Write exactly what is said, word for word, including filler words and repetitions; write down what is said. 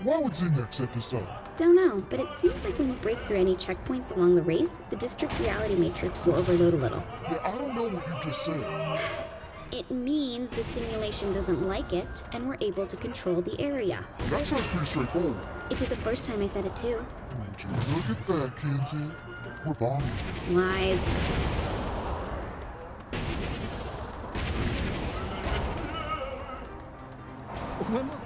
Why would Zinyak set this up? Don't know, but it seems like when you break through any checkpoints along the race, the district's reality matrix will overload a little. Yeah, I don't know what you just said. It means the simulation doesn't like it, and we're able to control the area. That sounds pretty straightforward. It did the first time I said it too. Would you look at that, Kenzie? We're bombing. Lies. Vraiment